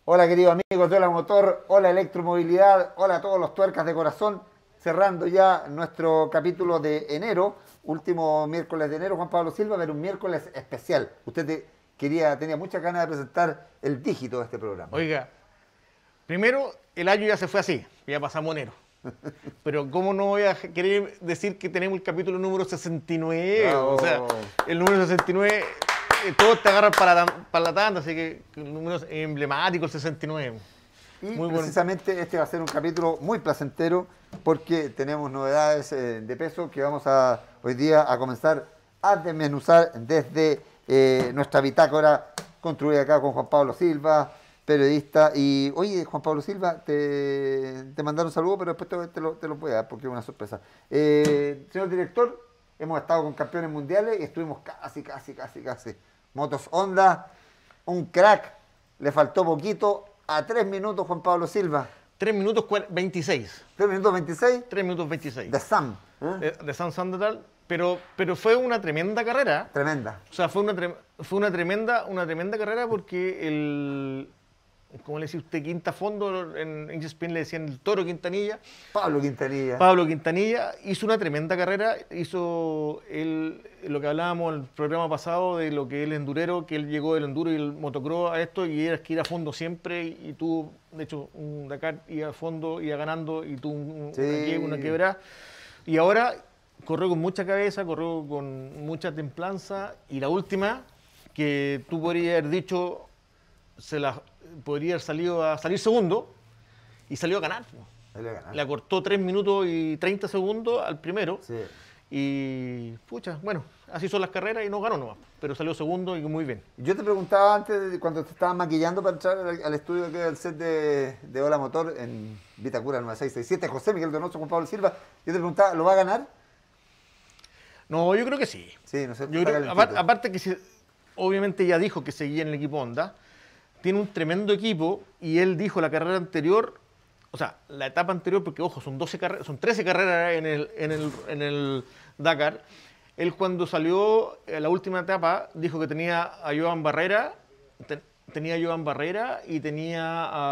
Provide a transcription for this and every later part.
Hola queridos amigos de Hola Motor, hola Electromovilidad, hola a todos los tuercas de corazón, cerrando ya nuestro capítulo de enero, último miércoles de enero, Juan Pablo Silva, pero un miércoles especial. Tenía muchas ganas de presentar el dígito de este programa. Oiga, primero, el año ya se fue así, ya pasamos enero. Pero ¿cómo no voy a querer decir que tenemos el capítulo número 69? O sea, Bravo. el número 69, todos te agarran para la tanda, así que el número es emblemático, el 69. Y Muy bueno. precisamente este va a ser un capítulo muy placentero porque tenemos novedades de peso que vamos a hoy día a comenzar a desmenuzar desde nuestra bitácora construida acá con Juan Pablo Silva, periodista. Y oye, Juan Pablo Silva, te mandaron un saludo, pero después te lo voy a dar porque es una sorpresa. Señor director, hemos estado con campeones mundiales y estuvimos casi. Motos Honda, un crack, le faltó poquito a 3 minutos Juan Pablo Silva. 3 minutos 26. 3 minutos 26 3 minutos 26. de Sam. ¿Eh? De San Sandoval, pero fue una tremenda carrera. Tremenda. O sea, fue una tremenda carrera porque ¿cómo le decía usted? Quinta Fondo, en ESPN le decían el Toro Quintanilla. Pablo Quintanilla. Pablo Quintanilla hizo una tremenda carrera, hizo lo que hablábamos en el programa pasado de lo que es el endurero, que él llegó del enduro y el motocross a esto y era que ir a fondo siempre y tuvo, de hecho, un Dakar iba a fondo, iba ganando y tuvo Sí. una quebrada. Y ahora corrió con mucha cabeza, corrió con mucha templanza y la última, que tú podrías haber dicho, podría haber salido a salir segundo y salió a ganar. Él le gana. Le acortó 3 minutos y 30 segundos al primero. Sí. Y, pucha, bueno, así son las carreras y no ganó nomás. Pero salió segundo y muy bien. Yo te preguntaba antes, cuando te estabas maquillando para entrar al estudio que del set de Hola Motor en Vitacura 9667, José Miguel Donoso, Juan Pablo Silva, yo te preguntaba, ¿lo va a ganar? No, yo creo que sí. Sí, no sé, Yo está creo, calentito. aparte que obviamente ya dijo que seguía en el equipo Honda, tiene un tremendo equipo y él dijo la carrera anterior, o sea, la etapa anterior, porque ojo, son 13 carreras en el Dakar. Él cuando salió la última etapa dijo que tenía a Joan Barrera, tenía a Joan Barrera y tenía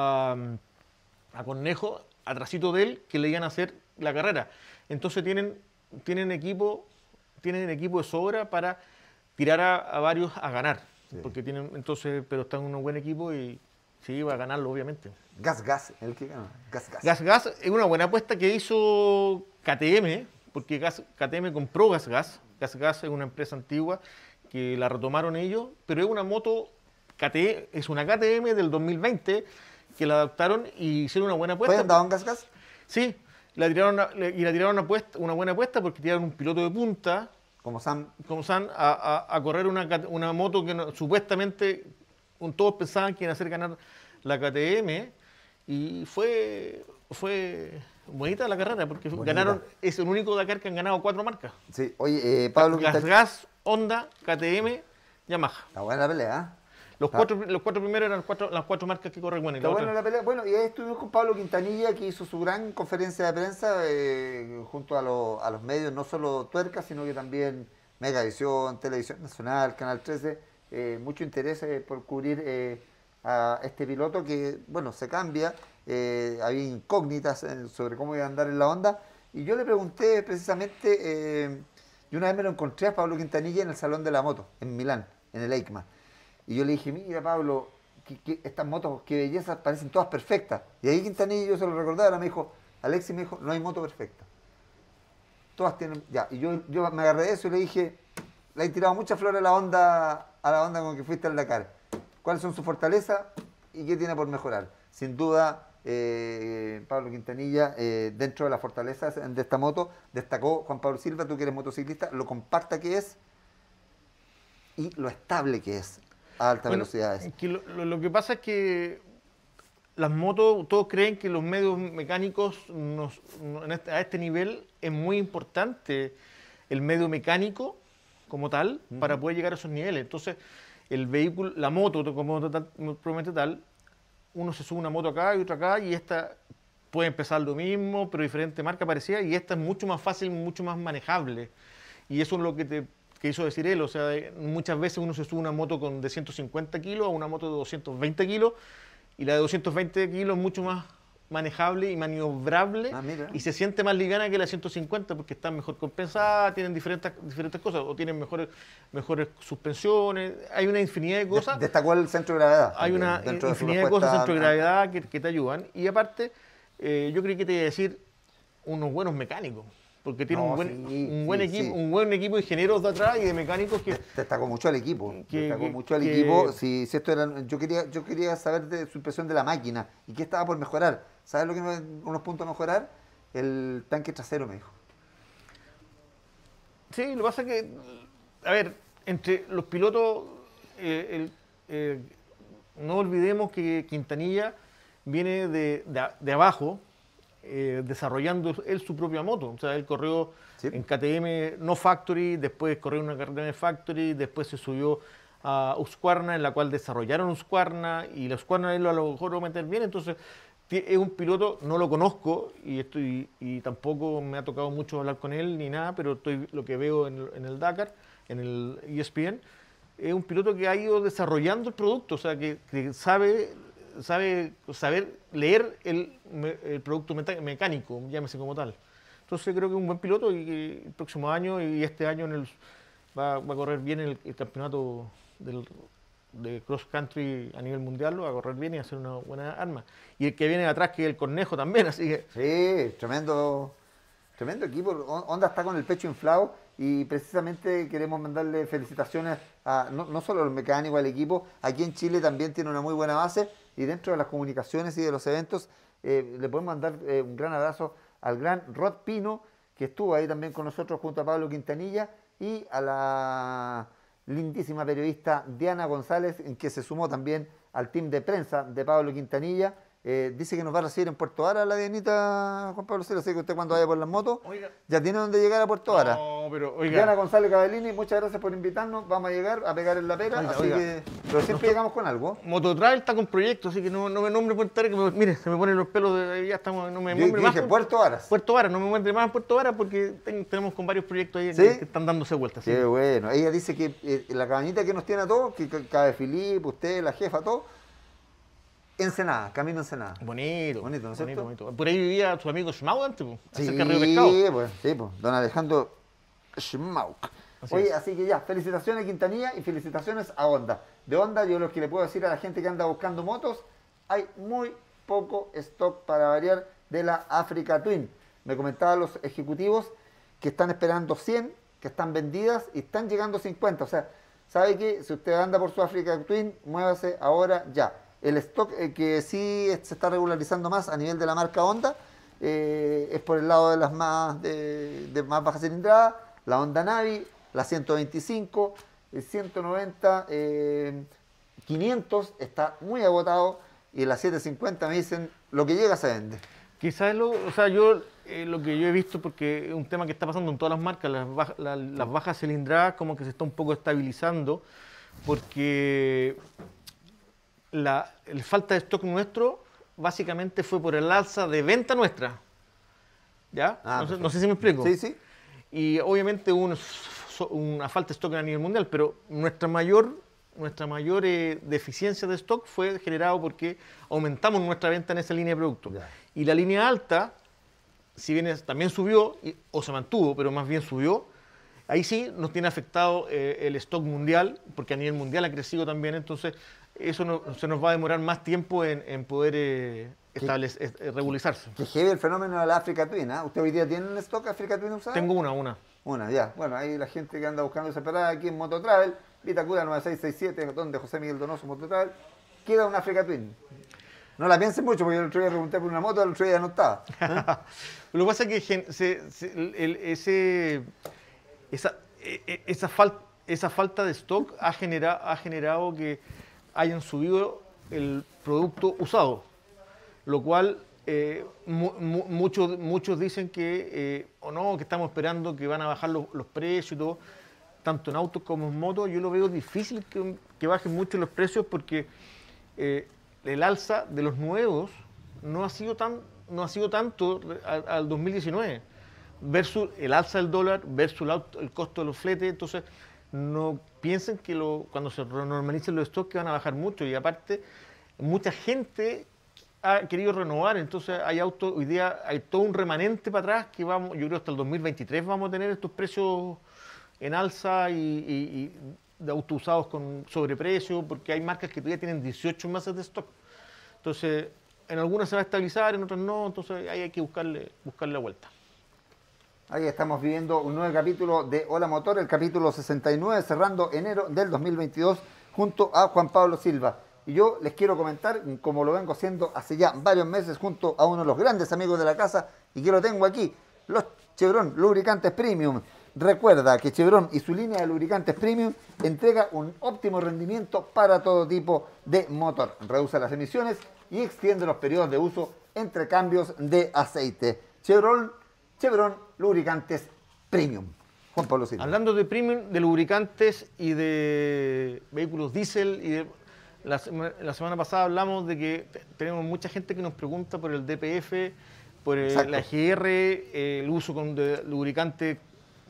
a Cornejo atrasito de él que le iban a hacer la carrera. Entonces tienen equipo, tienen equipo de sobra para tirar a varios a ganar. Sí. Porque entonces, pero están en un buen equipo y sí, va a ganarlo, obviamente. Gas, el que gana. Gas es una buena apuesta que hizo KTM, porque KTM compró Gas. Gas es una empresa antigua que la retomaron ellos, pero es una moto KTM, es una KTM del 2020 que la adaptaron y hicieron una buena ¿Fue apuesta. andado en gas? Sí, la tiraron una buena apuesta porque tiraron un piloto de punta Como Sam. como San a correr una moto que supuestamente todos pensaban que iban a hacer ganar la KTM y fue bonita la carrera porque Bonita. es el único Dakar que han ganado 4 marcas. Sí, oye, Pablo Quintanilla. Gas, Honda, KTM, Yamaha. Está buena la pelea, ¿eh? Los cuatro primeros eran las 4 marcas que corren. Bueno, y Está la buena otra. la pelea. Bueno, y ahí estuvimos con Pablo Quintanilla, que hizo su gran conferencia de prensa junto a los medios, no solo Tuerca, sino que también Megavisión, Televisión Nacional, Canal 13. Mucho interés por cubrir a este piloto que, bueno, se cambia. Había incógnitas sobre cómo iba a andar en la onda. Y yo le pregunté precisamente, y una vez me lo encontré a Pablo Quintanilla en el Salón de la Moto, en Milán, en el EICMA. Y yo le dije, mira Pablo, estas motos, qué belleza, parecen todas perfectas. Y ahí Quintanilla, yo se lo recordaba, me dijo, Alexis me dijo, no hay moto perfecta. Todas tienen, ya. Y yo me agarré de eso y le dije, le he tirado mucha flor a la onda con que fuiste al Dakar. ¿Cuáles son sus fortalezas y qué tiene por mejorar? Sin duda, Pablo Quintanilla, dentro de las fortalezas de esta moto, destacó Juan Pablo Silva, tú que eres motociclista, lo compacta que es y lo estable que es a altas Bueno, velocidades. que lo que pasa es que las motos, todos creen que los medios mecánicos a este nivel es muy importante el medio mecánico como tal para poder llegar a esos niveles. Entonces, el vehículo, la moto como probablemente tal, uno se sube una moto acá y otra acá y esta puede empezar lo mismo, pero diferente marca parecida y esta es mucho más fácil, mucho más manejable. Y eso es lo que hizo decir él. O sea, muchas veces uno se sube una moto de 150 kilos a una moto de 220 kilos y la de 220 kilos es mucho más manejable y maniobrable Mira. y se siente más liviana que la 150 porque está mejor compensada, tienen diferentes cosas, o tienen mejores suspensiones, hay una infinidad de cosas. Destacó el centro de gravedad. Hay una dentro de su infinidad de cosas respuesta centro de gravedad que te ayudan. Y aparte, yo creí que te iba a decir unos buenos mecánicos. Porque tiene No, un buen sí, equipo, sí. un buen equipo de ingenieros de atrás y de mecánicos que. Destacó mucho al equipo. Destacó que- mucho al que- equipo. Si esto era, yo quería saber de su impresión de la máquina y qué estaba por mejorar. ¿Sabes lo que unos puntos a mejorar? El tanque trasero, me dijo. Sí, lo que pasa es que, a ver, entre los pilotos, no olvidemos que Quintanilla viene de abajo, desarrollando él su propia moto. O sea, él corrió Sí. en KTM no Factory, después corrió una KTM Factory, después se subió a Husqvarna, en la cual desarrollaron Husqvarna, y la Husqvarna él a lo mejor lo va a meter bien. Entonces, es un piloto, no lo conozco y tampoco me ha tocado mucho hablar con él ni nada, pero lo que veo en el Dakar, en el ESPN, es un piloto que ha ido desarrollando el producto, o sea, que sabe saber leer el producto mecánico, llámese como tal. Entonces creo que es un buen piloto y que el próximo año y este año va a correr bien el campeonato de cross country a nivel mundial, lo va a correr bien y va a ser una buena arma. Y el que viene de atrás, que es el Cornejo también, así que... Sí, tremendo equipo. Honda está con el pecho inflado y precisamente queremos mandarle felicitaciones a no solo a los mecánicos, al equipo. Aquí en Chile también tiene una muy buena base y dentro de las comunicaciones y de los eventos le podemos mandar un gran abrazo al gran Rod Pino, que estuvo ahí también con nosotros junto a Pablo Quintanilla, y a la lindísima periodista Diana González, en que se sumó también al team de prensa de Pablo Quintanilla. Dice que nos va a recibir en Puerto Vara la Dianita, Juan Pablo Cero, así que usted cuando vaya por las motos, Oiga. ya tiene donde llegar a Puerto Vara. No, pero oiga, Diana González Cavellini, muchas gracias por invitarnos, vamos a llegar a pegar en la pera, Oiga, así oiga. que, pero siempre llegamos con algo. Mototrail está con proyectos, así que no me nombre Puerto Vara, mire, se me ponen los pelos, ya estamos, no me Yo nombre más. dije Puerto Varas. Puerto Vara, no me muestre más Puerto Vara porque tenemos con varios proyectos ahí ¿Sí? que están dándose vueltas. ¿Sí? Qué bueno, ella dice que la cabañita que nos tiene a todos, que cabe Filipe, usted, la jefa, todo, Ensenada, camino Ensenada. Bonito, Bonito, ¿no es cierto? bonito. Por ahí vivía su amigo Schmau antes, po, Sí, cerca de Río Pescado. pues, don Alejandro Schmauk. Así Oye, es. así que ya, felicitaciones a Quintanilla y felicitaciones a Honda. De Honda, yo lo que le puedo decir a la gente que anda buscando motos, hay muy poco stock para variar de la Africa Twin. Me comentaban los ejecutivos que están esperando 100, que están vendidas y están llegando 50. O sea, ¿sabe qué? Si usted anda por su Africa Twin, muévase ahora ya. El stock que sí se está regularizando más a nivel de la marca Honda es por el lado de las de más baja cilindrada, la Honda Navi, la 125, el 190, 500 está muy agotado y la 750 me dicen lo que llega se vende. Quizás o sea, yo lo que yo he visto, porque es un tema que está pasando en todas las marcas, las bajas cilindradas como que se está un poco estabilizando, porque el falta de stock nuestro básicamente fue por el alza de venta nuestra. ¿Ya? No sé si me explico. Sí, sí. Y obviamente hubo una falta de stock a nivel mundial, pero nuestra mayor deficiencia de stock fue generado porque aumentamos nuestra venta en esa línea de productos. Ya. Y la línea alta, si bien también subió, o se mantuvo, pero más bien subió, ahí sí nos tiene afectado el stock mundial, porque a nivel mundial ha crecido también, entonces eso se nos va a demorar más tiempo en poder regularizarse. Que heavy el fenómeno de la Africa Twin, ¿ah? ¿Usted hoy día tiene un stock Africa Twin usado? Tengo una. Una, ya. Bueno, ahí la gente que anda buscando separada aquí en Mototravel, Vitacura 9667, donde José Miguel Donoso Mototravel, queda una Africa Twin. No la piensen mucho porque el otro día pregunté por una moto, el otro día no estaba. Lo que pasa es que esa falta de stock ha generado que hayan subido el producto usado, lo cual muchos dicen que que estamos esperando que van a bajar los precios y todo, tanto en autos como en motos. Yo lo veo difícil que bajen mucho los precios porque el alza de los nuevos no ha sido tanto al 2019 versus el alza del dólar versus el costo de los fletes. Entonces no piensen que cuando se normalicen los stocks que van a bajar mucho, y aparte mucha gente ha querido renovar, entonces hay autos, hoy día hay todo un remanente para atrás que vamos, yo creo hasta el 2023 vamos a tener estos precios en alza y de autos usados con sobreprecio, porque hay marcas que todavía tienen 18 meses de stock. Entonces, en algunas se va a estabilizar, en otras no, entonces ahí hay que buscarle la vuelta. Ahí estamos viviendo un nuevo capítulo de Hola Motor, el capítulo 69, cerrando enero del 2022, junto a Juan Pablo Silva. Y yo les quiero comentar, como lo vengo haciendo hace ya varios meses, junto a uno de los grandes amigos de la casa, y que lo tengo aquí, los Chevron Lubricantes Premium. Recuerda que Chevron y su línea de lubricantes Premium entrega un óptimo rendimiento para todo tipo de motor. Reduce las emisiones y extiende los periodos de uso entre cambios de aceite. Chevron Lubricantes Premium. Juan Pablo Silva. Hablando de premium, de lubricantes y de vehículos diésel, y la semana pasada hablamos de que tenemos mucha gente que nos pregunta por el DPF, por la GR, el uso de lubricante.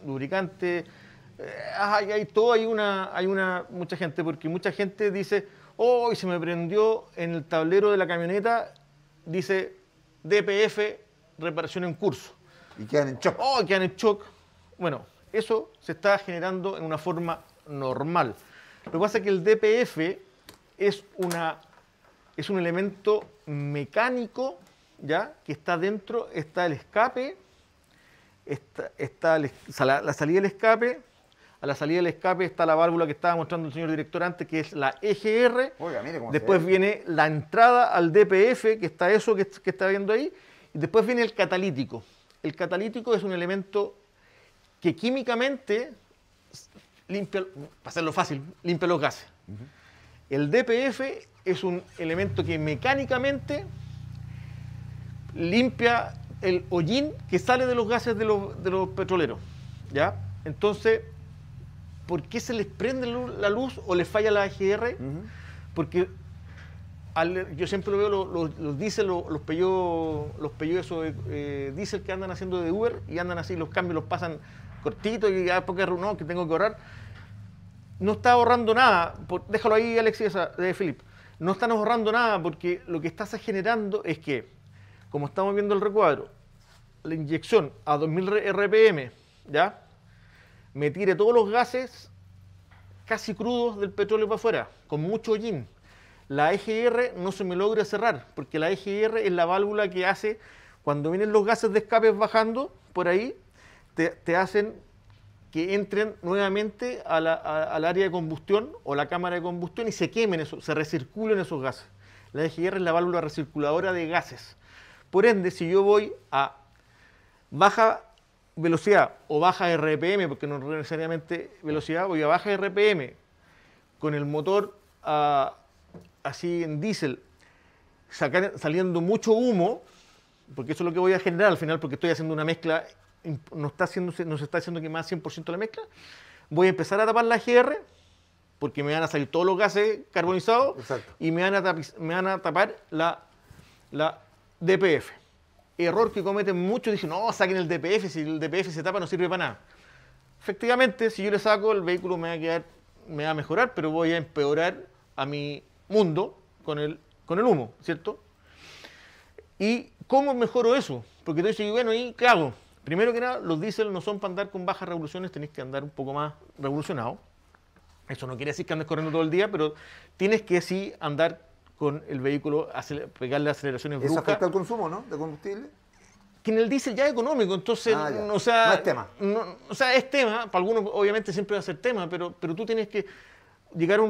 Hay todo, mucha gente, porque mucha gente dice, oh, y se me prendió en el tablero de la camioneta, dice DPF, reparación en curso. Y quedan en shock. Oh, quedan en shock. Bueno, eso se está generando en una forma normal. Lo que pasa es que el DPF es un elemento mecánico, ¿ya? Que está dentro, está el escape, está la salida del escape. A la salida del escape está la válvula que estaba mostrando el señor director antes, que es la EGR. Oiga, mire cómo después viene la entrada al DPF, que está eso que está viendo ahí. Y después viene el catalítico. El catalítico es un elemento que químicamente limpia, para hacerlo fácil, limpia los gases. El DPF es un elemento que mecánicamente limpia el hollín que sale de los gases de los petroleros, ¿ya? Entonces, ¿por qué se les prende la luz o les falla la EGR? Porque yo siempre lo veo los diésel, los Peugeot esos diésel que andan haciendo de Uber y andan así, los cambios los pasan cortitos y ya porque no, que tengo que ahorrar. No está ahorrando nada, déjalo ahí, Alexis, Felipe. No están ahorrando nada porque lo que estás generando es que, como estamos viendo el recuadro, la inyección a 2000 RPM, ¿ya? Me tire todos los gases casi crudos del petróleo para afuera, con mucho hollín. La EGR no se me logra cerrar, porque la EGR es la válvula que hace, cuando vienen los gases de escape bajando por ahí, te hacen que entren nuevamente al área de combustión o la cámara de combustión y se quemen, se recirculen esos gases. La EGR es la válvula recirculadora de gases. Por ende, si yo voy a baja velocidad o baja RPM, porque no necesariamente velocidad, voy a baja RPM con el motor así en diésel, saliendo mucho humo, porque eso es lo que voy a generar al final, porque estoy haciendo una mezcla, no se está haciendo quemar 100% la mezcla, voy a empezar a tapar la GR, porque me van a salir todos los gases carbonizados. Exacto. Y me van a tapar la DPF. Error que cometen muchos, dicen, no, saquen el DPF, si el DPF se tapa no sirve para nada. Efectivamente, si yo le saco, el vehículo me va a mejorar, pero voy a empeorar a mi mundo con el humo, ¿cierto? ¿Y cómo mejoro eso? Porque tú dices, bueno, ¿y qué hago? Primero que nada, los diésel no son para andar con bajas revoluciones, tenéis que andar un poco más revolucionado. Eso no quiere decir que andes corriendo todo el día, pero tienes que sí andar con el vehículo, pegarle aceleraciones bruscas. ¿Eso afecta al consumo, no? ¿De combustible? Que en el diésel ya es económico, entonces, o sea, no es tema. O sea, es tema, para algunos obviamente siempre va a ser tema, pero tú tienes que llegar a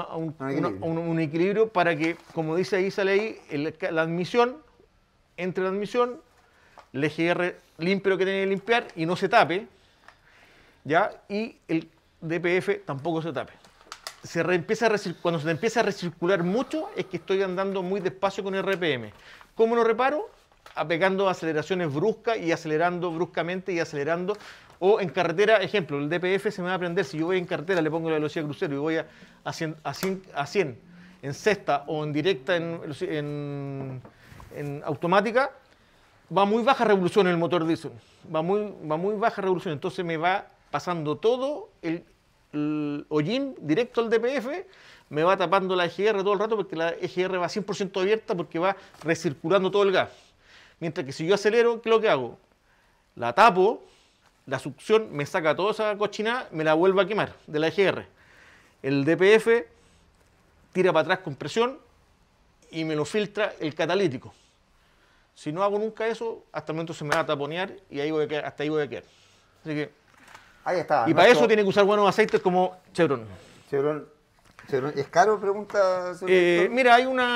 un equilibrio para que, como dice ahí, sale ahí, la admisión, entre la admisión, el EGR limpie lo que tiene que limpiar y no se tape, ¿ya? Y el DPF tampoco se tape. Cuando se empieza a recircular mucho es que estoy andando muy despacio con RPM. ¿Cómo lo reparo? Apegando aceleraciones bruscas y acelerando bruscamente y acelerando. O en carretera, ejemplo, el DPF se me va a prender. Si yo voy en carretera, le pongo la velocidad crucero y voy a 100 en sexta o en directa en automática, va muy baja revolución el motor diésel. Va muy baja revolución. Entonces me va pasando todo el hollín directo al DPF, me va tapando la EGR todo el rato porque la EGR va 100% abierta porque va recirculando todo el gas. Mientras que si yo acelero, ¿qué es lo que hago? La tapo, la succión me saca toda esa cochinada, me la vuelve a quemar de la EGR. El DPF tira para atrás con presión y me lo filtra el catalítico. Si no hago nunca eso, hasta el momento se me va a taponear y ahí voy a quedar, hasta ahí voy a quedar. Así que, Ahí está. y para eso tiene que usar buenos aceites como Chevron. Chevron, ¿es caro? Pregunta. Señor director. Mira,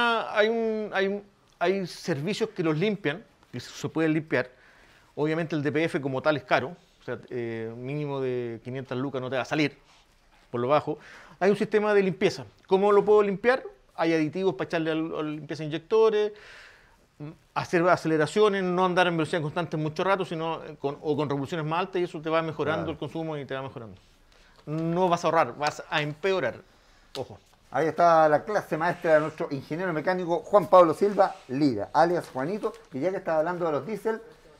hay servicios que los limpian, que se pueden limpiar. Obviamente el DPF como tal es caro, o sea, mínimo de 500 lucas no te va a salir, por lo bajo. Hay un sistema de limpieza. ¿Cómo lo puedo limpiar? Hay aditivos para echarle a limpieza inyectores, hacer aceleraciones, no andar en velocidad constante mucho rato, sino o con revoluciones más altas y eso te va mejorando Claro. el consumo y te va mejorando. No vas a ahorrar, vas a empeorar. Ojo. Ahí está la clase maestra de nuestro ingeniero mecánico Juan Pablo Silva Lira, alias Juanito, que ya que estaba hablando de los diésel,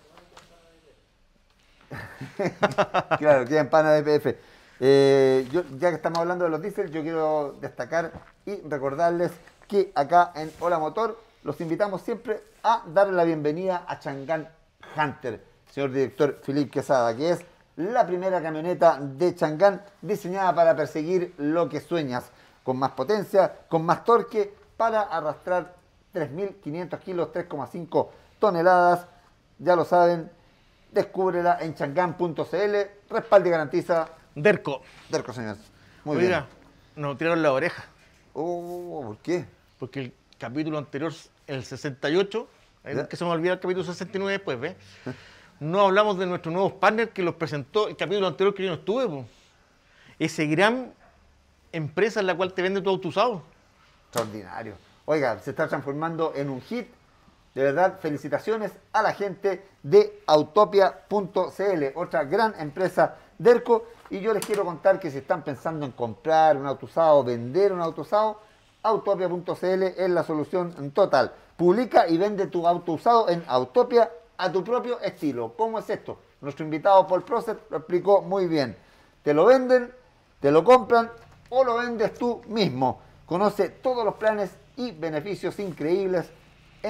claro, que en pana de DPF. Ya que estamos hablando de los diésel, yo quiero destacar y recordarles que acá en Hola Motor los invitamos siempre a darle la bienvenida a Chang'an Hunter, señor director Philippe Quesada, que es la primera camioneta de Chang'an diseñada para perseguir lo que sueñas, con más potencia, con más torque, para arrastrar 3.500 kilos, 3,5 toneladas. Ya lo saben, descúbrela en chang'an.cl. Respalde y garantiza Derco. Derco, señor. Muy Oiga, bien. nos tiraron la oreja, Oh, ¿por qué? porque el capítulo anterior, el 68, ¿Ya? que se me olvida el capítulo 69 después, ¿ves? No hablamos de nuestros nuevos partners que los presentó el capítulo anterior que yo no estuve, po. Ese gran empresa en la cual te vende tu auto usado. Extraordinario. Oiga, se está transformando en un hit. De verdad, felicitaciones a la gente de Autopia.cl, otra gran empresa Derco. Y yo les quiero contar que si están pensando en comprar un auto usado, vender un auto usado, Autopia.cl es la solución total. Publica y vende tu auto usado en Autopia a tu propio estilo. ¿Cómo es esto? Nuestro invitado Paul Procer lo explicó muy bien. Te lo venden, te lo compran o lo vendes tú mismo. Conoce todos los planes y beneficios increíbles en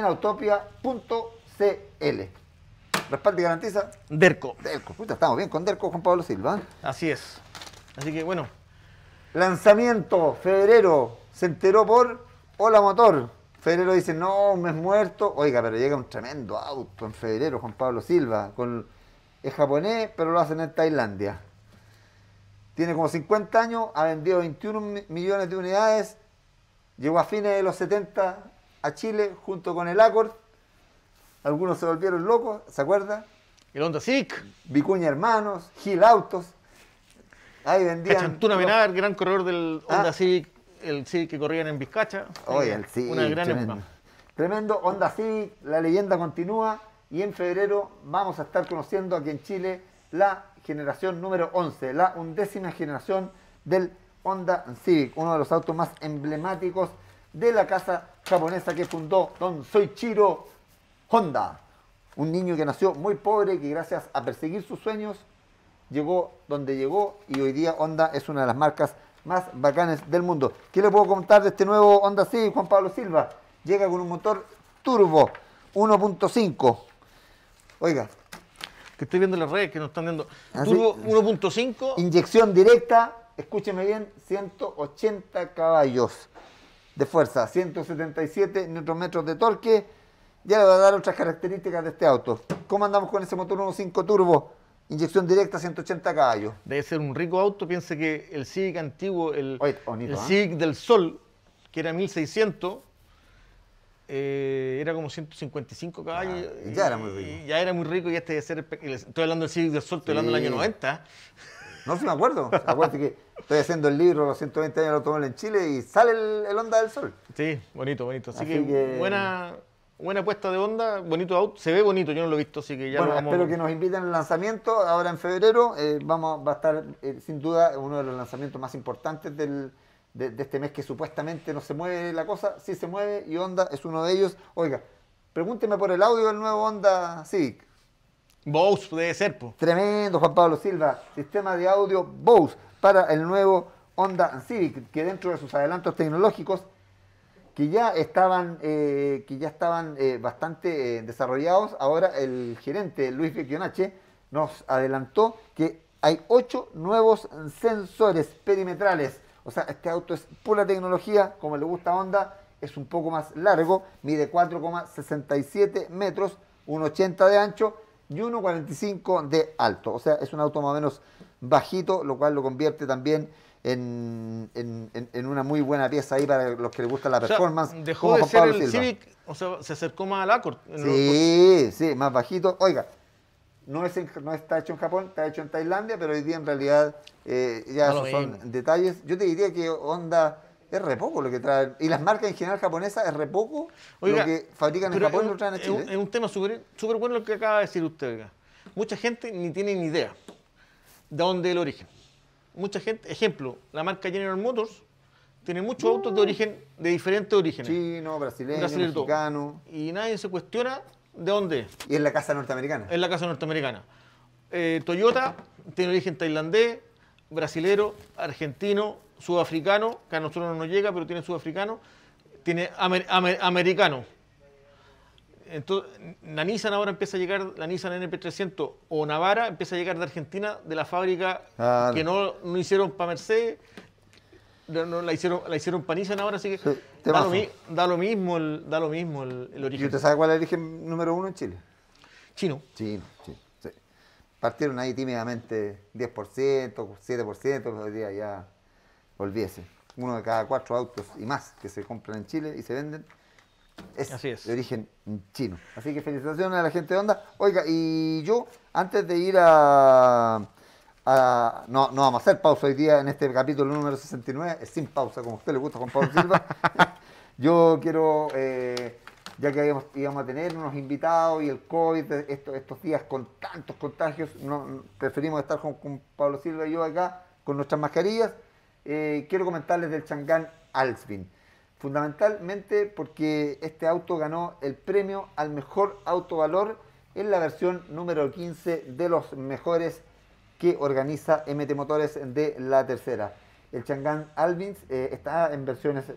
Autopia.cl. Respalde y garantiza Derco. Derco. Puta, estamos bien con Derco, Juan Pablo Silva. Así es. Así que bueno, Lanzamiento, febrero, se enteró por Hola Motor. Febrero dice, no, un mes muerto. Oiga, pero llega un tremendo auto en febrero, Juan Pablo Silva. Es japonés, pero lo hacen en Tailandia. Tiene como 50 años, ha vendido 21 millones de unidades. Llegó a fines de los 70 a Chile junto con el Accord. Algunos se volvieron locos, ¿se acuerda? el Honda Civic, Vicuña Hermanos, Gil Autos. Ahí vendían. Cachantuna Menar, gran corredor del Ah. Honda Civic, el Civic que corrían en Vizcacha. Oye, el Civic, Una gran tremendo. época. Tremendo Honda Civic, la leyenda continúa y en febrero vamos a estar conociendo aquí en Chile la generación número 11, la 11ª generación del Honda Civic, uno de los autos más emblemáticos de la casa japonesa que fundó don Soichiro Honda, un niño que nació muy pobre, que gracias a perseguir sus sueños llegó donde llegó y hoy día Honda es una de las marcas más bacanes del mundo. ¿Qué le puedo contar de este nuevo Honda Civic, Juan Pablo Silva? Llega con un motor turbo 1.5. Oiga, Que estoy viendo las redes que nos están dando. ¿Ah, Turbo sí? 1.5. inyección directa, escúcheme bien, 180 caballos de fuerza, 177 Nm de torque. Ya le voy a dar otras características de este auto. ¿Cómo andamos con ese motor 1.5 turbo? Inyección directa, 180 caballos. Debe ser un rico auto. Piense que el Civic antiguo, Oye, bonito, el ¿eh? Civic del Sol, que era 1600, era como 155 caballos. Ah, y ya era muy rico. Y ya era muy rico y este debe ser. Estoy hablando del Civic del Sol, estoy hablando del Sí. año 90. No, sí me acuerdo. Acuérdate que estoy haciendo el libro Los 120 años del automóvil en Chile y sale el Honda del Sol. Sí, bonito, bonito. Así, Así que, que- buena apuesta de Honda, bonito auto. Se ve bonito, yo no lo he visto, así que ya Bueno, lo vamos. espero que nos inviten al lanzamiento ahora en febrero. Va a estar sin duda uno de los lanzamientos más importantes de este mes, que supuestamente no se mueve la cosa. Sí se mueve y Honda es uno de ellos. Oiga, pregúnteme por el audio del nuevo Honda Civic. Bose debe ser, po. Tremendo, Juan Pablo Silva. Sistema de audio Bose para el nuevo Honda Civic, que dentro de sus adelantos tecnológicos que ya estaban bastante desarrollados, ahora el gerente Luis Vecchionache nos adelantó que hay 8 nuevos sensores perimetrales. O sea, este auto es pura tecnología, como le gusta a Honda, es un poco más largo, mide 4,67 metros, 1,80 de ancho y 1,45 de alto. O sea, es un auto más o menos bajito, lo cual lo convierte también en una muy buena pieza ahí para los que les gusta la performance. O sea, dejó como de Juan ser Pablo el Silva. Civic, o sea, se acercó más al Accord. Sí, sí, más bajito. Oiga, no está hecho en Japón, está hecho en Tailandia, pero hoy día en realidad ya Da lo esos son mismo. detalles. Yo te diría que Honda es re poco lo que traen. Y las marcas en general japonesas es re poco lo Oiga, que fabrican en pero Japón y lo traen a es Chile. es un tema súper bueno lo que acaba de decir usted, oiga. Mucha gente ni tiene ni idea de dónde es el origen. Mucha gente, ejemplo, la marca General Motors tiene muchos autos de origen, de diferentes orígenes. Chino, brasileño, Brasileño, todo. mexicano. Y nadie se cuestiona de dónde es. Y en la casa norteamericana. Es la casa norteamericana. Toyota tiene origen tailandés, brasilero, argentino, sudafricano, que a nosotros no nos llega, pero tiene sudafricano, tiene americano. Entonces, la Nissan ahora empieza a llegar, la Nissan NP300 o Navara empieza a llegar de Argentina, de la fábrica Claro. que no hicieron para Mercedes, la hicieron para Nissan ahora, así que Sí, da temazo. da lo mismo el ¿Y origen. usted sabe cuál es el origen número 1 en Chile? Chino. Chino, sí, sí. Partieron ahí tímidamente 10%, 7%, hoy día ya olvídese. Uno de cada 4 autos y más que se compran en Chile y se venden Así es. de origen chino. Así que felicitaciones a la gente de Honda. Oiga, y yo, antes de ir no vamos a hacer pausa hoy día en este capítulo número 69, es sin pausa, como a usted le gusta, Juan Pablo Silva. Yo quiero, ya que íbamos a tener unos invitados y el COVID, estos días con tantos contagios, preferimos estar con Pablo Silva y yo acá con nuestras mascarillas. Quiero comentarles del Chang'an Alpine. Fundamentalmente porque este auto ganó el premio al mejor autovalor en la versión número 15 de los mejores que organiza MT Motores de la tercera. El Chang'an Alpine está en versiones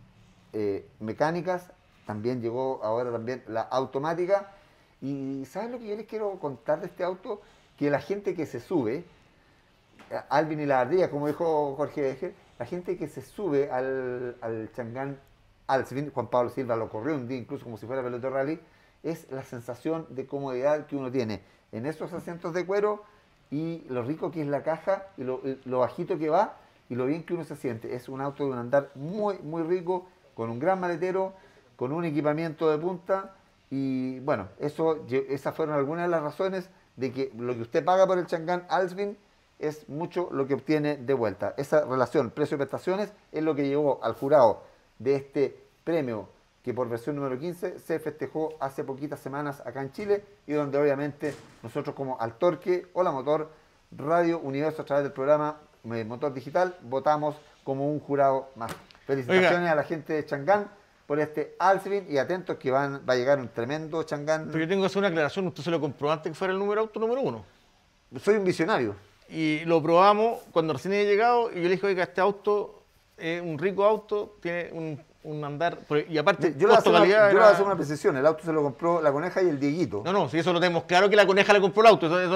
mecánicas, también llegó ahora también la automática. Y ¿sabes lo que yo les quiero contar de este auto? Que la gente que se sube, Alvin y la ardilla, como dijo Jorge Becher, la gente que se sube al Chang'an Alpine, Juan Pablo Silva lo corrió un día incluso como si fuera piloto de rally, es la sensación de comodidad que uno tiene en esos asientos de cuero y lo rico que es la caja y lo bajito que va y lo bien que uno se siente. Es un auto de un andar muy, muy rico, con un gran maletero, con un equipamiento de punta y bueno, esas fueron algunas de las razones de que lo que usted paga por el Chang'an Alpine es mucho lo que obtiene de vuelta. Esa relación precio-prestaciones es lo que llevó al jurado de este premio que por versión número 15 se festejó hace poquitas semanas acá en Chile y donde obviamente nosotros como Al Torque o la Motor Radio Universo a través del programa Motor Digital votamos como un jurado más. Felicitaciones a la gente de Chang'an por este Alpine y atentos que va a llegar un tremendo Chang'an. Pero yo tengo que hacer una aclaración, usted se lo compró antes que fuera el auto número 1. Soy un visionario. Y lo probamos cuando recién había llegado y yo le dije, oiga, este auto es un rico auto, tiene un andar, y aparte, Yo le voy a costo-calidad era... hacer una precisión, el auto se lo compró la Coneja y el Dieguito. No, si eso lo tenemos claro que la Coneja le compró el auto, eso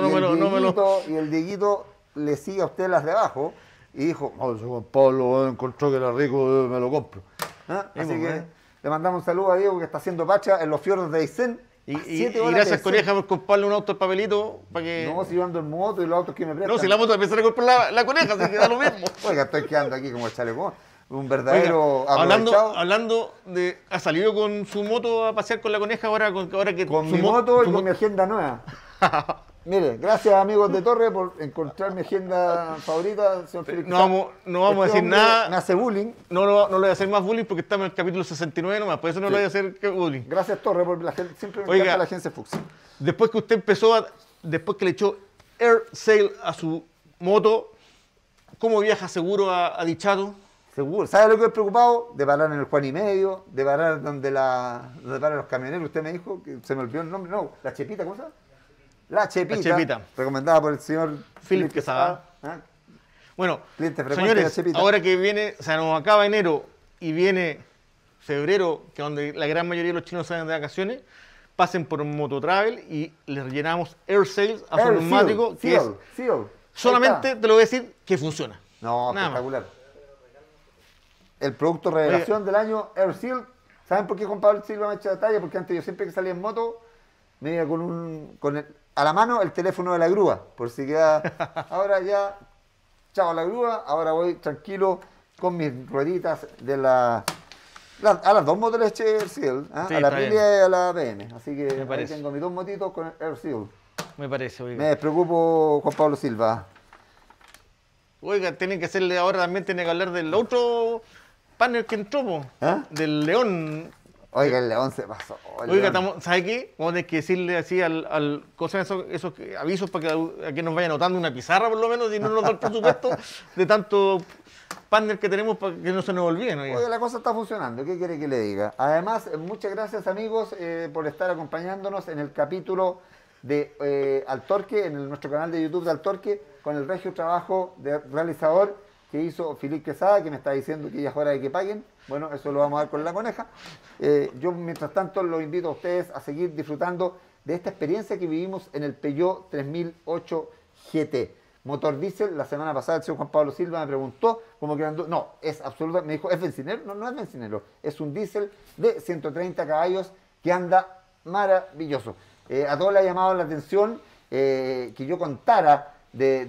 Y el Dieguito le sigue a usted las de abajo y dijo, oh, ese Juan Pablo encontró que era rico, me lo compro. ¿Ah? Así que le mandamos un saludo a Diego que está haciendo pacha en los fiordos de Aysén. Y gracias Coneja por comprarle un auto al papelito para que... No, si yo ando en moto y los autos que me prestan. No, si la moto empezar a comprar la Coneja, así que da lo mismo. Oiga, estoy quedando aquí como el chalecón. Un verdadero Oiga, aprovechado. hablando de... ¿Ha salido con su moto a pasear con la Coneja ahora que Con su mi moto y con mi agenda nueva. Mire, gracias amigos de Torre por encontrar mi agenda favorita, señor Félix. No vamos a decir hombre nada. Me hace bullying. No le voy a hacer más bullying porque estamos en el capítulo 69 nomás, por eso no le voy a hacer bullying. Gracias Torre por la gente, siempre me Oiga, encanta la agencia Fuchs. Después que usted después que le echó Air Sail a su moto, ¿cómo viaja seguro a Dichato? Seguro. ¿Sabe lo que estoy preocupado? De parar en el Juan y Medio, de parar donde paran los camioneros. Usted me dijo, que se me olvidó el nombre, no, la Chepita, ¿cómo se llama? La Chepita, La Chepita. recomendada por el señor Philip Quesada. ¿Ah? Bueno, Cliente frecuente de la señores, Chepita. ahora que viene, o sea, nos acaba enero y viene febrero, que es donde la gran mayoría de los chinos salen de vacaciones, pasen por Mototravel y les rellenamos Air Sales a su Air neumático, que Seal, Seal. Ahí solamente está. te lo voy a decir que funciona. No, Nada más. espectacular. El producto revelación del año, Air Seal. ¿Saben por qué Juan Pablo Silva me ha hecho la talla? Porque antes yo siempre que salía en moto, me iba a la mano el teléfono de la grúa. Por si queda, ahora ya, chao a la grúa, ahora voy tranquilo con mis rueditas de a las dos motos le eché Air Seal, ¿ah? Sí, a la está Aprilia bien. y a la PM. Así que ahí parece. tengo mis dos motitos con Air Seal. Me parece, oiga. Me despreocupo, Juan Pablo Silva. Oiga, tienen que hacerle ahora también, tiene que hablar del otro panel que entró, po, ¿Ah? del León. Oiga, el León se pasó. el Oiga, León. ¿sabe qué? Vamos a tener que decirle así esos avisos para a que nos vaya anotando una pizarra por lo menos y no nos da el presupuesto de tanto panel que tenemos para que no se nos olviden. Oiga. Oiga, la cosa está funcionando, ¿qué quiere que le diga? Además, muchas gracias amigos por estar acompañándonos en el capítulo de Altorque, en nuestro canal de YouTube de Altorque, con el regio trabajo de realizador que hizo Philip Quesada, que me está diciendo que ya es hora de que paguen. Bueno, eso lo vamos a dar con la coneja. Yo, mientras tanto, los invito a ustedes a seguir disfrutando de esta experiencia que vivimos en el Peugeot 3008 GT. Motor diésel, la semana pasada el señor Juan Pablo Silva me preguntó cómo que andó. No, es absolutamente, me dijo, ¿es bencinero? No, no es bencinero, es un diésel de 130 caballos que anda maravilloso. A todos le ha llamado la atención que yo contara de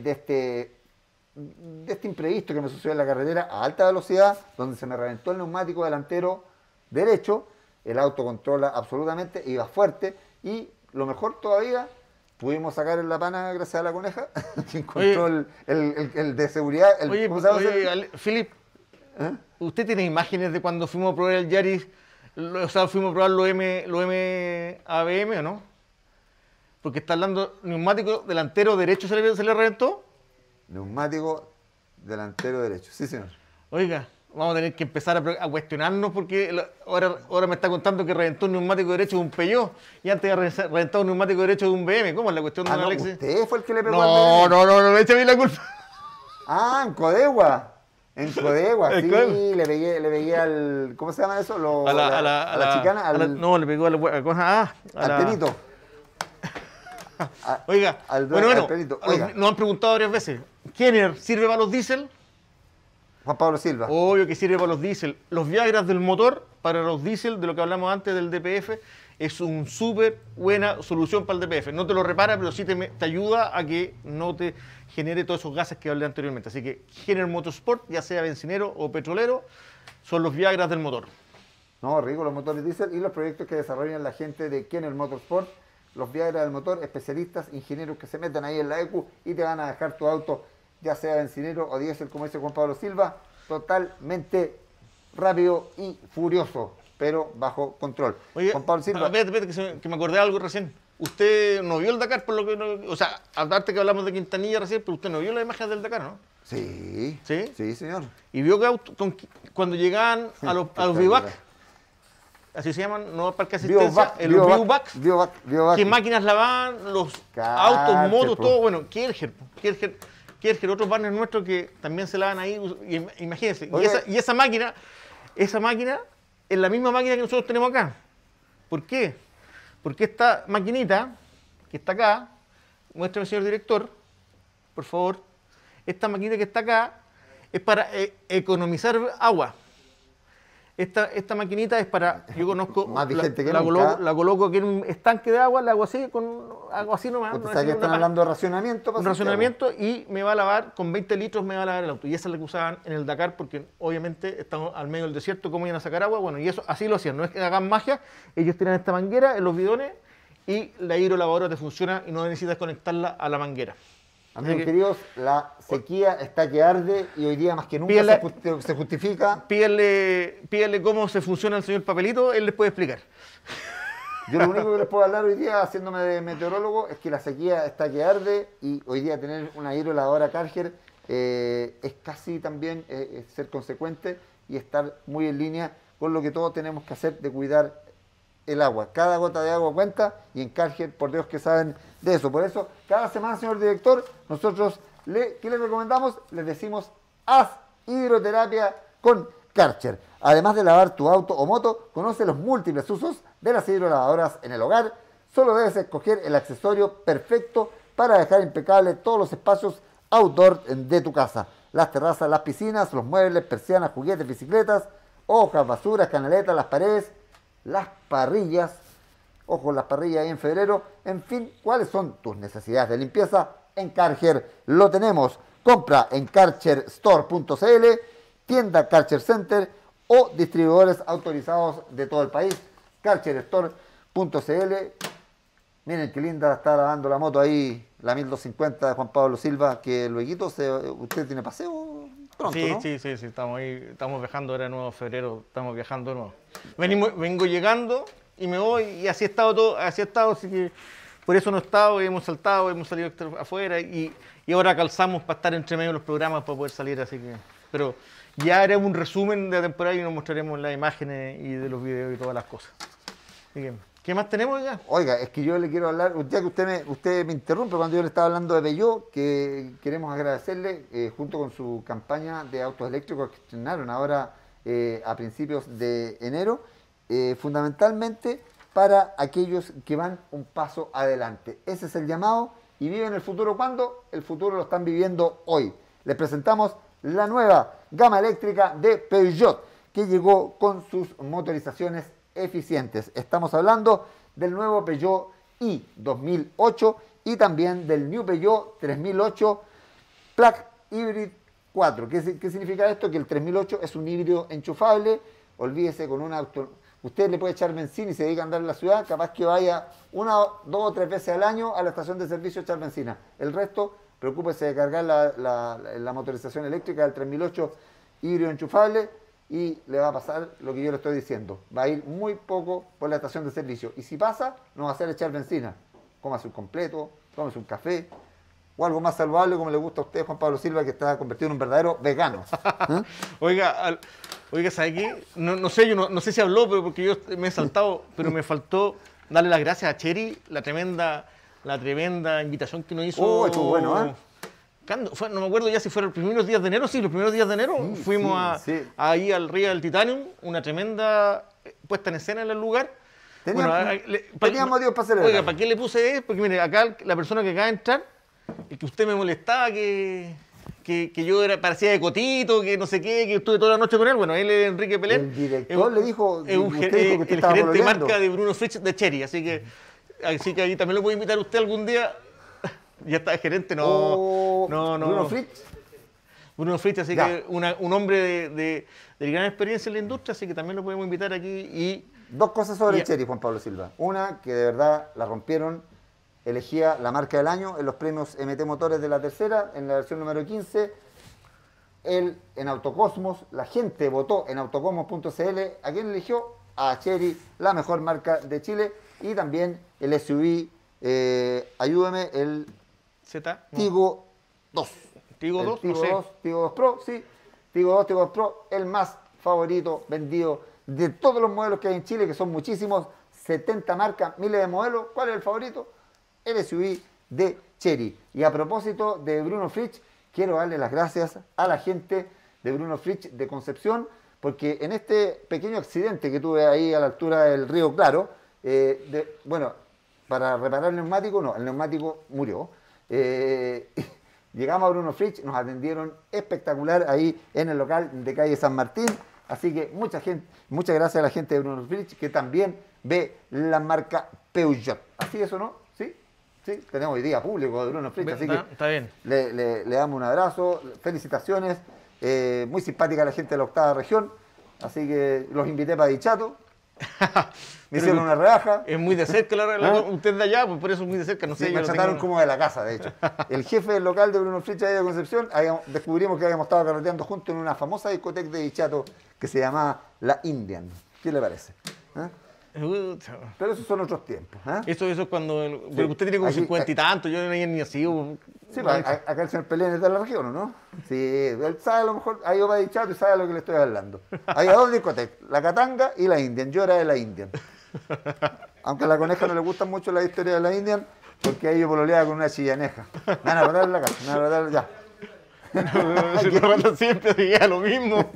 este imprevisto que me sucedió en la carretera a alta velocidad, donde se me reventó el neumático delantero derecho, el auto controla absolutamente, iba fuerte y lo mejor todavía, pudimos sacar en la pana gracias a la coneja, que encontró el de seguridad, Oye, ¿cómo se llama? Philip, ¿Eh? ¿usted tiene imágenes de cuando fuimos a probar el Yaris, o sea, fuimos a probar los MABM o no? Porque está hablando, neumático delantero derecho se le reventó. Neumático delantero derecho, sí señor. Oiga, vamos a tener que empezar a cuestionarnos porque ahora me está contando que reventó un neumático derecho de un Peugeot y antes había reventado un neumático derecho de un BM. ¿Cómo es la cuestión de Ah, don no, Alexis? usted fue el que le pegó No, al no, no, no me eche a mí la culpa. Ah, en Codegua. En Codegua, En sí, Codegua. le pegué al. ¿Cómo se llama eso? A la chicana, no, le pegó a la cosa. al penito. Oiga, al bueno, penito. Oiga, nos han preguntado varias veces, ¿Kenner sirve para los diésel? Juan Pablo Silva. Obvio que sirve para los diésel. Los Viagras del motor para los diésel, de lo que hablamos antes del DPF, es una súper buena solución para el DPF. No te lo repara, pero sí te ayuda a que no te genere todos esos gases que hablé anteriormente. Así que Kenner Motorsport, ya sea bencinero o petrolero, son los Viagras del motor. No, rico los motores diésel y los proyectos que desarrollan la gente de Kenner Motorsport, los Viagra del motor, especialistas, ingenieros que se metan ahí en la ECU y te van a dejar tu auto, ya sea bencinero o diésel, como dice Juan Pablo Silva, totalmente rápido y furioso, pero bajo control. Oye, Juan Pablo Silva. espérate, que me acordé de algo recién. Usted no vio el Dakar, por lo que o sea, aparte que hablamos de Quintanilla recién, pero usted no vio las imágenes del Dakar, ¿no? Sí, ¿Sí? sí, señor. Y vio que cuando llegaban a los vivac, así se llaman, no parque de asistencia, en los vivac, ¿qué máquinas lavaban? Los autos, motos, todo. Bueno, Kerger, otro partner nuestro que también se lavan ahí, imagínense. Y esa máquina es la misma máquina que nosotros tenemos acá. ¿Por qué? Porque esta maquinita, que está acá, muéstrame, señor director, por favor, esta maquinita que está acá es para economizar agua. Esta maquinita es para, yo conozco, Más vigente que la nunca. coloco aquí en un estanque de agua, la hago así, nomás. O sea, que están hablando de racionamiento. Un racionamiento y me va a lavar, con 20 litros me va a lavar el auto. Y esa es la que usaban en el Dakar porque obviamente estamos al medio del desierto, ¿cómo iban a sacar agua? Bueno, y eso así lo hacían, no es que hagan magia, ellos tiran esta manguera en los bidones y la hidrolavadora te funciona y no necesitas conectarla a la manguera. Amigos queridos, la sequía está que arde y hoy día más que nunca se justifica. Pídale cómo se funciona el señor Papelito, él les puede explicar. Yo lo único que les puedo hablar hoy día, haciéndome de meteorólogo, es que la sequía está que arde y hoy día tener una hidrolavadora Karcher es casi también ser consecuente y estar muy en línea con lo que todos tenemos que hacer de cuidar el agua. Cada gota de agua cuenta y en Karcher, por Dios que saben de eso. Por eso, cada semana, señor director, nosotros, ¿qué les recomendamos? Les decimos, haz hidroterapia con Karcher. Además de lavar tu auto o moto, conoce los múltiples usos de las hidrolavadoras en el hogar. Solo debes escoger el accesorio perfecto para dejar impecables todos los espacios outdoor de tu casa. Las terrazas, las piscinas, los muebles, persianas, juguetes, bicicletas, hojas, basuras, canaletas, las paredes, las parrillas. Ojo, las parrillas ahí en febrero. En fin, ¿cuáles son tus necesidades de limpieza? En Karcher lo tenemos. Compra en karcherstore.cl, tienda Karcher Center o distribuidores autorizados de todo el país. karcherstore.cl. Miren qué linda está lavando la moto ahí, la 1250 de Juan Pablo Silva, que luego usted tiene paseo pronto, sí, ¿no? sí, estamos ahí, estamos viajando ahora de nuevo en febrero, estamos viajando de nuevo. Vengo llegando y me voy y así ha estado todo, así que por eso no he estado, hemos saltado, hemos salido afuera y ahora calzamos para estar entre medio de los programas para poder salir, así que, pero ya haremos un resumen de la temporada y nos mostraremos las imágenes y de los videos y todas las cosas. Así que, ¿qué más tenemos ya? Oiga, es que yo le quiero hablar, ya que usted me interrumpe cuando yo le estaba hablando de Peugeot, que queremos agradecerle junto con su campaña de autos eléctricos que estrenaron ahora a principios de enero, fundamentalmente para aquellos que van un paso adelante. Ese es el llamado y viven el futuro. ¿Cuándo? El futuro lo están viviendo hoy. Les presentamos la nueva gama eléctrica de Peugeot, que llegó con sus motorizaciones eficientes. Estamos hablando del nuevo Peugeot i 2008 y también del New Peugeot 3008 Plug Hybrid 4. ¿Qué significa esto? Que el 3008 es un híbrido enchufable. Olvídese con un auto. Usted le puede echar benzina y se dedica a andar en la ciudad, capaz que vaya 1, 2 o 3 veces al año a la estación de servicio a echar benzina. El resto, preocúpese de cargar la motorización eléctrica del 3008 híbrido enchufable y le va a pasar lo que yo le estoy diciendo. Va a ir muy poco por la estación de servicio. Y si pasa, no va a hacer echar benzina. Cómase un completo, tómese un café o algo más saludable como le gusta a usted, Juan Pablo Silva, que está convertido en un verdadero vegano. ¿Eh? Oiga, ¿sabe qué? No sé, yo no sé si habló, pero porque yo me he saltado, pero me faltó darle las gracias a Chery, la tremenda invitación que nos hizo. Oh, estuvo bueno, ¿eh? No me acuerdo ya si fueron los primeros días de enero, sí, los primeros días de enero fuimos ahí al Río del Titanium, una tremenda puesta en escena en el lugar. Teníamos Dios para celebrar. Oiga, ¿para qué le puse? Porque mire, acá la persona que acaba de entrar, y que usted me molestaba, que yo parecía de Cotito, que no sé qué, que estuve toda la noche con él. Bueno, él es Enrique Pelé. El director le dijo, el gerente de marca de Bruno Fritz de Chery, así que ahí también lo puedo invitar a usted algún día. Ya está de gerente, no. Bruno Fritz. Bruno Fritz, así ya. Que un hombre de gran experiencia en la industria, así que también lo podemos invitar aquí. Y dos cosas sobre Chery, Juan Pablo Silva. Una, que de verdad la rompieron, elegía la marca del año en los premios MT Motores de la tercera, en la versión número 15. Él en Autocosmos, la gente votó en autocosmos.cl. ¿A quién eligió? A Chery, la mejor marca de Chile. Y también el SUV, ayúdame, el Tigo 2. Tigo 2, Tigo 2, Tigo 2 Pro, sí. Tigo 2, Tigo 2 Pro, el más favorito vendido de todos los modelos que hay en Chile, que son muchísimos, 70 marcas, miles de modelos. ¿Cuál es el favorito? El SUV de Chery. Y a propósito de Bruno Fritz, quiero darle las gracias a la gente de Bruno Fritz de Concepción, porque en este pequeño accidente que tuve ahí a la altura del Río Claro, para reparar el neumático, el neumático murió. Llegamos a Bruno Fritz, nos atendieron espectacular ahí en el local de calle San Martín. Así que muchas gracias a la gente de Bruno Fritz que también ve la marca Peugeot. ¿Así es o no? ¿Sí? Sí, tenemos hoy día público de Bruno Fritz, así que está bien. Le damos un abrazo, felicitaciones. Muy simpática la gente de la octava región, así que los invité para Dichato. Me hicieron una rebaja. Es muy de cerca usted de allá, pues por eso es muy de cerca. No sé, me trataron como de la casa, de hecho. El jefe del local de Bruno Fritz de Concepción, descubrimos que habíamos estado carreteando juntos en una famosa discoteca de Dichato que se llamaba La Indian. ¿Qué le parece? Pero esos son otros tiempos. Eso es cuando... Porque usted tiene como 50 y tanto, yo no había ni así. Sí, acá el señor Pelé es de la región, ¿no? Sí, él sabe a lo mejor, ahí va Dichato y sabe a lo que le estoy hablando. Hay dos discotecas, la Katanga y la Indian. Yo era de la Indian. Aunque a la coneja no le gusta mucho la historia de la Indian, porque ahí yo pololeaba con una chillaneja. Me van a botar en la casa, me van a botar ya. Si te matan siempre diría lo mismo.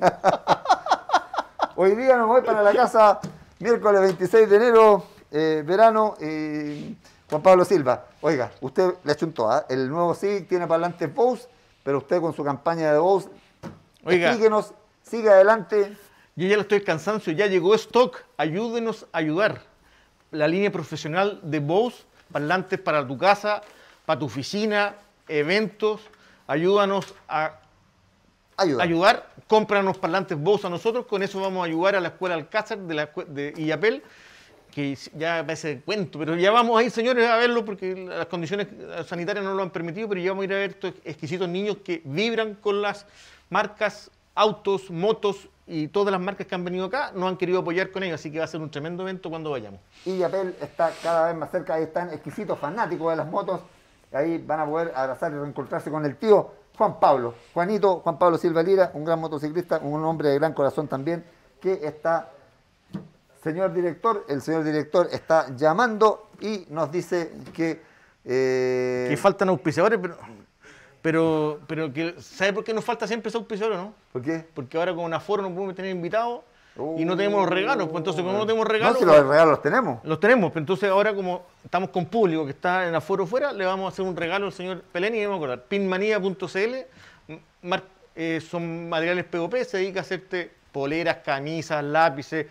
Hoy día me voy para la casa, miércoles 26 de enero, verano, Juan Pablo Silva. Oiga, usted le achuntó, ¿eh? El nuevo Civic tiene parlantes Bose, pero usted con su campaña de Bose, Oiga, explíquenos, sigue adelante. yo ya lo estoy cansancio, ya llegó stock, ayúdenos a ayudar. La línea profesional de Bose, parlantes para tu casa, para tu oficina, eventos, ayúdanos a ayudar, cómpranos parlantes Bose a nosotros, con eso vamos a ayudar a la escuela Alcázar de IAPEL, que ya parece cuento, pero ya vamos a ir, señores, a verlo porque las condiciones sanitarias no lo han permitido, pero ya vamos a ir a ver estos exquisitos niños que vibran con las marcas, autos, motos y todas las marcas que han venido acá, nos han querido apoyar con ellos, así que va a ser un tremendo evento cuando vayamos. IAPEL está cada vez más cerca, ahí están exquisitos fanáticos de las motos, ahí van a poder abrazar y reencontrarse con el tío Juan Pablo. Juan Pablo Silva Lira, un gran motociclista, un hombre de gran corazón también, que está... Señor director, el señor director está llamando y nos dice que... Que faltan auspiciadores, pero que, ¿sabe por qué nos falta siempre ese auspiciador, no? ¿Por qué? Porque ahora con un aforo no podemos tener invitados y no tenemos regalos. Pues entonces, como no tenemos regalos... No, si los regalos los tenemos. Los tenemos, pero entonces ahora como estamos con público que está en aforo fuera, le vamos a hacer un regalo al señor Peleni y vamos a acordar. Pinmanía.cl, son materiales POP, se dedica a hacerte poleras, camisas, lápices...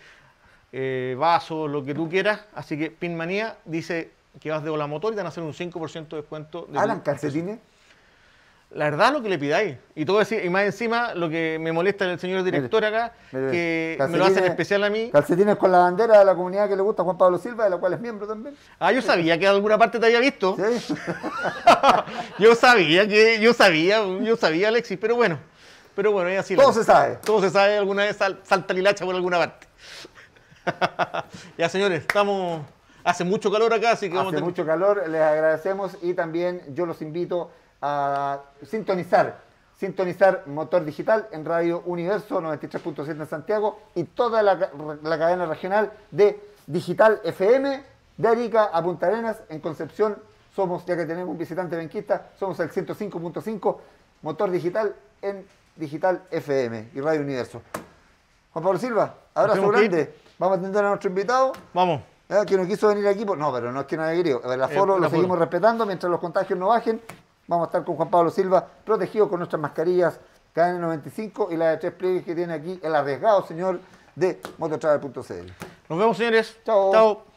vasos, lo que tú quieras, así que Pinmanía dice que vas de Hola Motor y te van a hacer un 5% de descuento. ¿Hablan calcetines? La verdad, lo que le pidáis. Y todo así, y más encima, lo que me molesta del señor director acá, que me lo hacen especial a mí. Calcetines con la bandera de la comunidad que le gusta a Juan Pablo Silva, de la cual es miembro también. Ah, yo sabía que en alguna parte te había visto. Sí. yo sabía, Alexis, pero bueno, es así. Todo se sabe. Todo se sabe, alguna vez salta el hilacha por alguna parte. Ya, señores, hace mucho calor acá, así que hace mucho calor, les agradecemos y también yo los invito a sintonizar Motor Digital en Radio Universo 93.7 en Santiago y toda la cadena regional de Digital FM de Arica a Punta Arenas. En Concepción somos, ya que tenemos un visitante benquista, somos el 105.5 Motor Digital en Digital FM y Radio Universo. Juan Pablo Silva, abrazo grande. Vamos a atender a nuestro invitado. Vamos. Que no quiso venir aquí. No, pero no es que no haya querido. El aforo lo seguimos respetando mientras los contagios no bajen. Vamos a estar con Juan Pablo Silva, protegido con nuestras mascarillas KN95 y la de 3 pliegues que tiene aquí el arriesgado señor de mototravel.cl. Nos vemos, señores. Chao. Chao.